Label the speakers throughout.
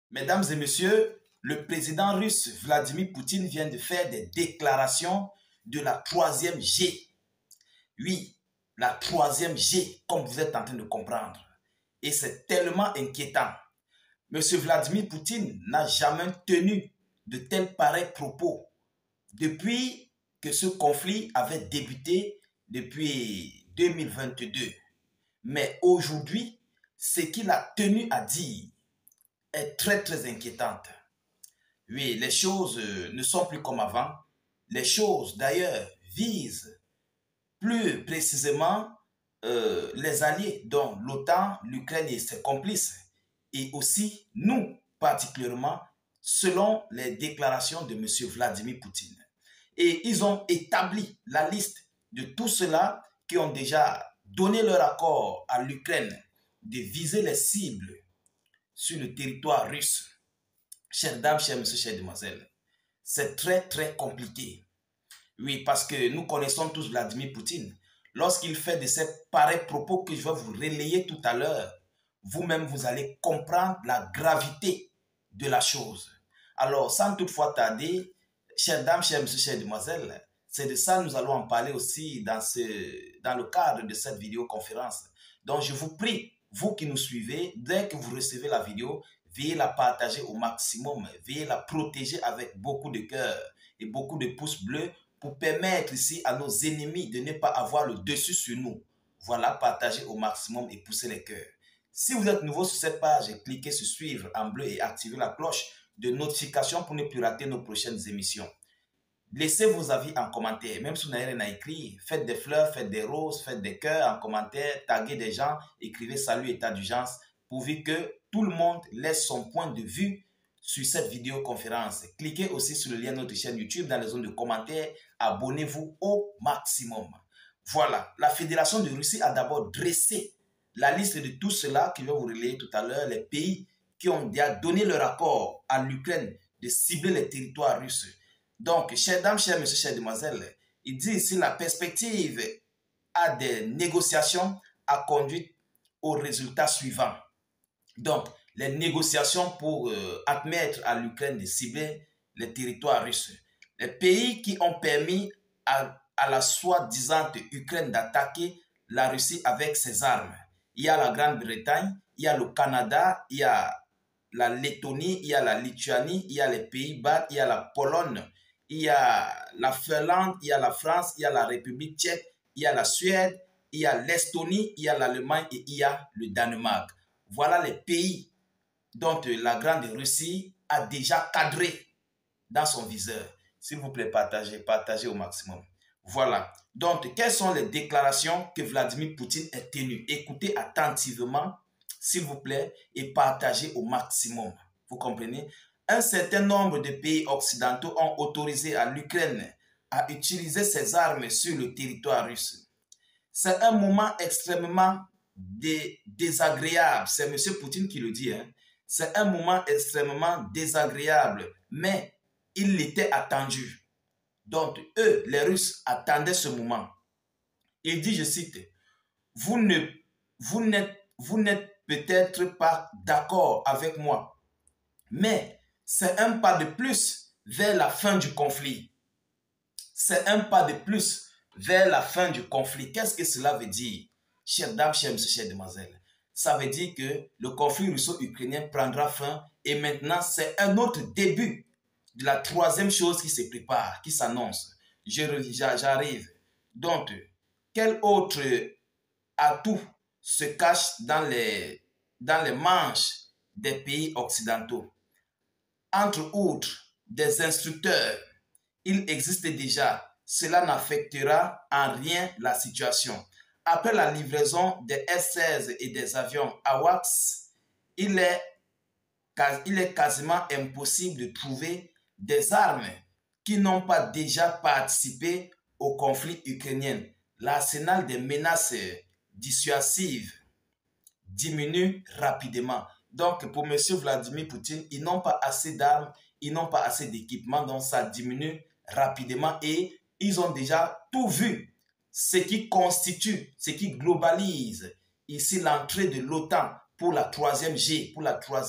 Speaker 1: Mesdames et messieurs, le président russe Vladimir Poutine vient de faire des déclarations de la troisième G. Oui, la troisième G, comme vous êtes en train de comprendre. Et c'est tellement inquiétant. Monsieur Vladimir Poutine n'a jamais tenu de tels pareils propos depuis que ce conflit avait débuté depuis 2022. Mais aujourd'hui, ce qu'il a tenu à dire est très inquiétante. Oui, les choses ne sont plus comme avant. Les choses, d'ailleurs, visent plus précisément les alliés, dont l'OTAN, l'Ukraine et ses complices, et aussi nous, particulièrement, selon les déclarations de M. Vladimir Poutine. Et ils ont établi la liste de tous ceux-là qui ont déjà donné leur accord à l'Ukraine de viser les cibles sur le territoire russe. Chères dames, chers messieurs, chères demoiselles, c'est très compliqué. Oui, parce que nous connaissons tous Vladimir Poutine. Lorsqu'il fait de ces pareils propos que je vais vous relayer tout à l'heure, vous-même, vous allez comprendre la gravité de la chose. Alors, sans toutefois tarder, chères dames, chers messieurs, chères demoiselles, c'est de ça que nous allons en parler aussi dans le cadre de cette vidéoconférence. Donc, je vous prie, vous qui nous suivez, dès que vous recevez la vidéo, veuillez la partager au maximum, veuillez la protéger avec beaucoup de cœur et beaucoup de pouces bleus pour permettre ici à nos ennemis de ne pas avoir le dessus sur nous. Voilà, partagez au maximum et poussez les cœurs. Si vous êtes nouveau sur cette page, cliquez sur suivre en bleu et activez la cloche de notification pour ne plus rater nos prochaines émissions. Laissez vos avis en commentaire, même si vous n'avez rien à écrire. Faites des fleurs, faites des roses, faites des cœurs en commentaire, taguez des gens, écrivez salut état d'urgence, pourvu que tout le monde laisse son point de vue sur cette vidéoconférence. Cliquez aussi sur le lien de notre chaîne YouTube dans les zones de commentaires. Abonnez-vous au maximum. Voilà, la Fédération de Russie a d'abord dressé la liste de tout cela que je vais vous relayer tout à l'heure, les pays qui ont déjà donné leur accord à l'Ukraine de cibler les territoires russes. Donc, chères dames, chers messieurs, chères demoiselles, il dit ici la perspective à des négociations a conduit au résultat suivant. Donc, les négociations pour admettre à l'Ukraine de cibler les territoires russes. Les pays qui ont permis à la soi-disant Ukraine d'attaquer la Russie avec ses armes. Il y a la Grande-Bretagne, il y a le Canada, il y a la Lettonie, il y a la Lituanie, il y a les Pays-Bas, il y a la Pologne, il y a la Finlande, il y a la France, il y a la République tchèque, il y a la Suède, il y a l'Estonie, il y a l'Allemagne et il y a le Danemark. Voilà les pays dont la Grande Russie a déjà cadré dans son viseur. S'il vous plaît, partagez au maximum. Voilà. Donc, quelles sont les déclarations que Vladimir Poutine a tenues? Écoutez attentivement, s'il vous plaît, et partagez au maximum. Vous comprenez? Un certain nombre de pays occidentaux ont autorisé à l'Ukraine à utiliser ses armes sur le territoire russe. C'est un moment extrêmement désagréable. C'est M. Poutine qui le dit. Hein. C'est un moment extrêmement désagréable, mais il l'était attendu. Donc, eux, les Russes, attendaient ce moment. Il dit, je cite, vous n'êtes peut-être pas d'accord avec moi, mais c'est un pas de plus vers la fin du conflit. C'est un pas de plus vers la fin du conflit. Qu'est-ce que cela veut dire? Chères dames, chers messieurs, chères demoiselles, ça veut dire que le conflit russo-ukrainien prendra fin et maintenant c'est un autre début de la troisième chose qui se prépare, qui s'annonce. J'arrive. Donc, quel autre atout se cache dans les manches des pays occidentaux? Entre autres, des instructeurs. Il existe déjà. Cela n'affectera en rien la situation. Après la livraison des F-16 et des avions AWACS, il est quasiment impossible de trouver des armes qui n'ont pas déjà participé au conflit ukrainien. L'arsenal des menaces dissuasives diminue rapidement. Donc, pour M. Vladimir Poutine, ils n'ont pas assez d'armes, ils n'ont pas assez d'équipement, donc ça diminue rapidement et ils ont déjà tout vu. Ce qui constitue, ce qui globalise ici l'entrée de l'OTAN pour la troisième G, pour le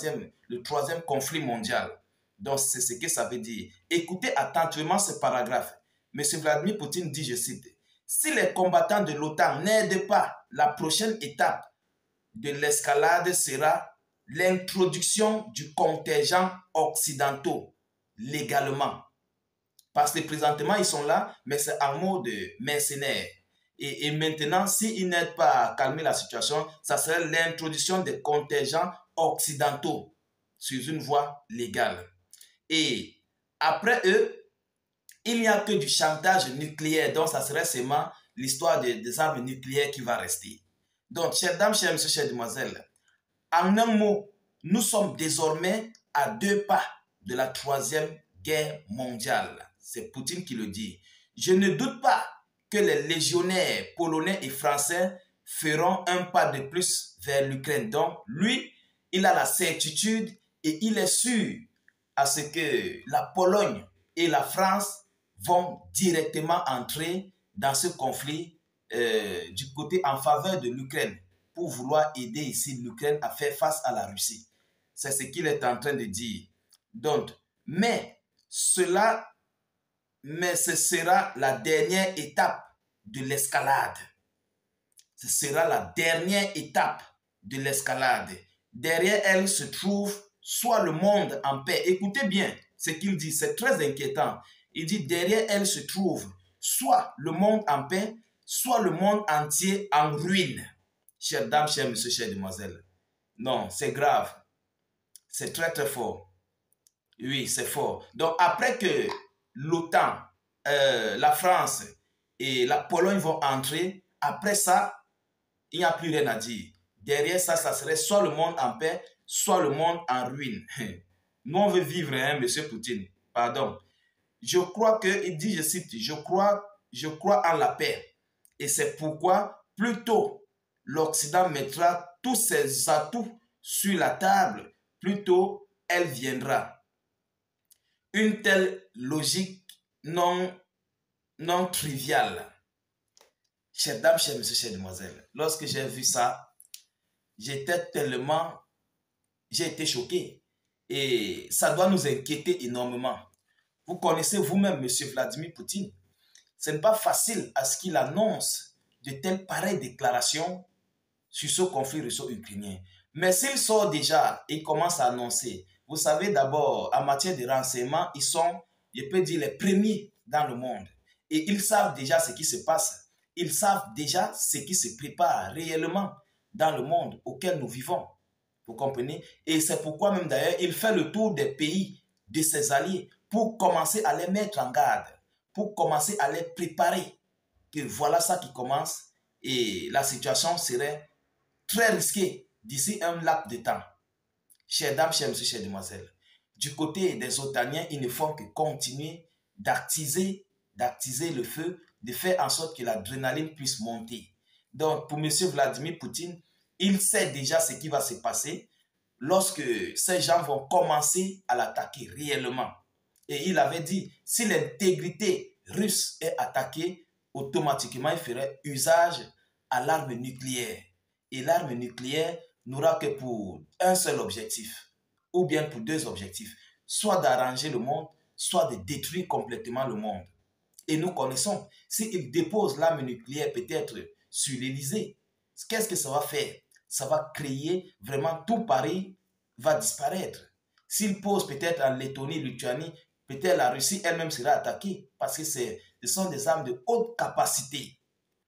Speaker 1: le troisième conflit mondial. Donc, c'est ce que ça veut dire. Écoutez attentivement ce paragraphe. M. Vladimir Poutine dit, je cite, « Si les combattants de l'OTAN n'aident pas, la prochaine étape de l'escalade sera l'introduction du contingent occidentaux légalement. » Parce que présentement, ils sont là, mais c'est en mode mercenaire. Et maintenant, s'ils n'aident pas à calmer la situation, ça serait l'introduction des contingents occidentaux sur une voie légale. Et après eux, il n'y a que du chantage nucléaire. Donc, ça serait seulement l'histoire des armes nucléaires qui va rester. Donc, chères dames, chers messieurs, chères demoiselles, en un mot, nous sommes désormais à 2 pas de la 3e guerre mondiale. C'est Poutine qui le dit. Je ne doute pas que les légionnaires polonais et français feront un pas de plus vers l'Ukraine. Donc, lui, il a la certitude et il est sûr à ce que la Pologne et la France vont directement entrer dans ce conflit du côté en faveur de l'Ukraine pour vouloir aider ici l'Ukraine à faire face à la Russie. C'est ce qu'il est en train de dire. Donc, mais ce sera la dernière étape de l'escalade. Ce sera la dernière étape de l'escalade. Derrière elle se trouve soit le monde en paix. Écoutez bien ce qu'il dit, c'est très inquiétant. Il dit derrière elle se trouve soit le monde en paix, soit le monde entier en ruine. Chères dames, chers messieurs, chères demoiselles. Non, c'est grave. C'est très très fort. Oui, c'est fort. Donc après que l'OTAN, la France et la Pologne vont entrer, après ça, il n'y a plus rien à dire. Derrière ça, ça serait soit le monde en paix, soit le monde en ruine. Nous, on veut vivre, hein, monsieur Poutine. Pardon. Je crois que, il dit, je cite, je crois en la paix. Et c'est pourquoi, plus tôt, l'Occident mettra tous ses atouts sur la table, plus tôt, elle viendra. Une telle logique non triviale. Chères dames, chers messieurs, chères demoiselles, lorsque j'ai vu ça, j'ai été choqué. Et ça doit nous inquiéter énormément. Vous connaissez vous-même M. Vladimir Poutine. Ce n'est pas facile à ce qu'il annonce de telles pareilles déclarations sur ce conflit russo-ukrainien. Mais s'il sort déjà et commence à annoncer, vous savez d'abord, en matière de renseignement, ils sont, je peux dire, les premiers dans le monde. Et ils savent déjà ce qui se passe. Ils savent déjà ce qui se prépare réellement dans le monde auquel nous vivons. Vous comprenez? Et c'est pourquoi même d'ailleurs, il fait le tour des pays de ses alliés pour commencer à les mettre en garde, pour commencer à les préparer. Que voilà ça qui commence et la situation serait très risquée d'ici un laps de temps. Chères dames, chers messieurs, chères demoiselles, du côté des Otaniens, ils ne font que continuer d'actiser le feu, de faire en sorte que l'adrénaline puisse monter. Donc, pour M. Vladimir Poutine, il sait déjà ce qui va se passer lorsque ces gens vont commencer à l'attaquer réellement. Et il avait dit, si l'intégrité russe est attaquée, automatiquement, il ferait usage à l'arme nucléaire. Et l'arme nucléaire n'aura que pour un seul objectif, ou bien pour 2 objectifs, soit d'arranger le monde, soit de détruire complètement le monde. Et nous connaissons, s'il dépose l'arme nucléaire peut-être sur l'Élysée, qu'est-ce que ça va faire? Ça va créer vraiment tout Paris va disparaître. S'il pose peut-être en Lettonie, Lituanie, peut-être la Russie elle-même sera attaquée parce que ce sont des armes de haute capacité.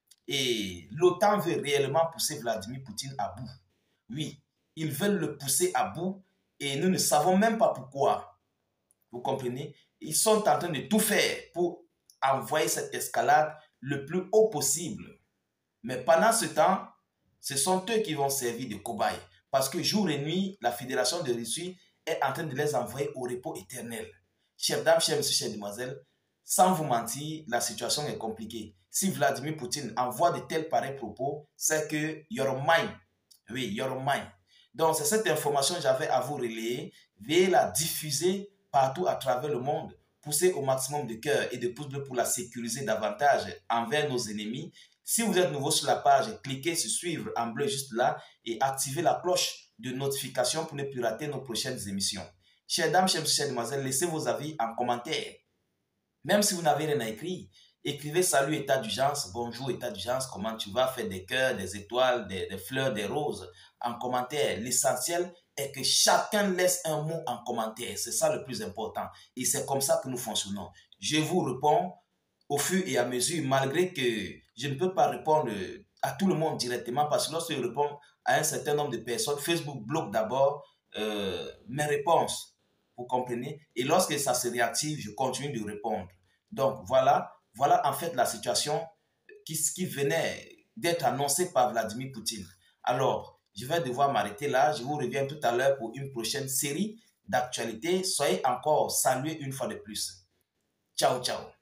Speaker 1: Et l'OTAN veut réellement pousser Vladimir Poutine à bout. Oui, ils veulent le pousser à bout et nous ne savons même pas pourquoi. Vous comprenez? Ils sont en train de tout faire pour envoyer cette escalade le plus haut possible. Mais pendant ce temps, ce sont eux qui vont servir de cobayes. Parce que jour et nuit, la Fédération de Russie est en train de les envoyer au repos éternel. Chères dames, chers messieurs, chères demoiselles, sans vous mentir, la situation est compliquée. Si Vladimir Poutine envoie de tels pareils propos, c'est que you're mine. Oui, you're mine. Donc, c'est cette information que j'avais à vous relayer. Veuillez la diffuser partout à travers le monde. Poussez au maximum de cœur et de pouces bleus pour la sécuriser davantage envers nos ennemis. Si vous êtes nouveau sur la page, cliquez sur suivre en bleu juste là et activez la cloche de notification pour ne plus rater nos prochaines émissions. Chères dames, chères demoiselles, laissez vos avis en commentaire. Même si vous n'avez rien à écrire, écrivez salut état d'urgence, bonjour état d'urgence, comment tu vas, faire des cœurs, des étoiles, des fleurs, des roses en commentaire. L'essentiel est que chacun laisse un mot en commentaire. C'est ça le plus important. Et c'est comme ça que nous fonctionnons. Je vous réponds au fur et à mesure, malgré que je ne peux pas répondre à tout le monde directement, parce que lorsque je réponds à un certain nombre de personnes, Facebook bloque d'abord mes réponses. Vous comprenez? Et lorsque ça se réactive, je continue de répondre. Donc voilà en fait la situation qui venait d'être annoncée par Vladimir Poutine. Alors, je vais devoir m'arrêter là. Je vous reviens tout à l'heure pour une prochaine série d'actualités. Soyez encore salués une fois de plus. Ciao, ciao.